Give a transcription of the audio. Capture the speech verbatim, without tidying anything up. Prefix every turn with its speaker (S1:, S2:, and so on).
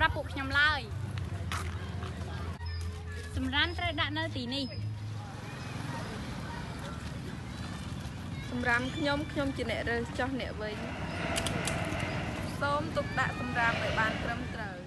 S1: សម្រាប់ពួកខ្ញុំឡើយសម្រាប់ត្រូវដាក់នៅទីនេះ
S2: សម្រាប់ខ្ញុំខ្ញុំជាអ្នករើសចោះអ្នកវិញសូមទុកដាក់សម្រាប់ឲ្យបានត្រឹមត្រូវ